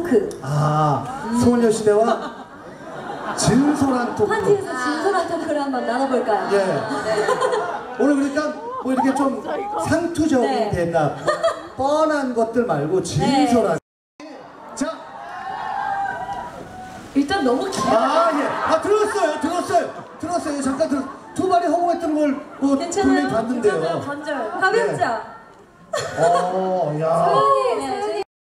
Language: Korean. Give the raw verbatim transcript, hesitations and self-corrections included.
토크. 아, 음. 소녀시대와 진솔한 토크. 파티에서 진솔한 토크를 한번 나눠볼까요? 예. 네. 오늘 그러니까 뭐 이렇게 좀 상투적인 네. 대답, 뻔한 것들 말고 진솔한. 네. 자, 일단 너무 길. 아 예, 아 들었어요, 들었어요, 들었어요. 잠깐 들, 두 마리 허공했던 걸 뭐 분명히 봤는데요. 괜찮아요? 건져요. 가볍죠? 네. 어, 야. 소연이, 네.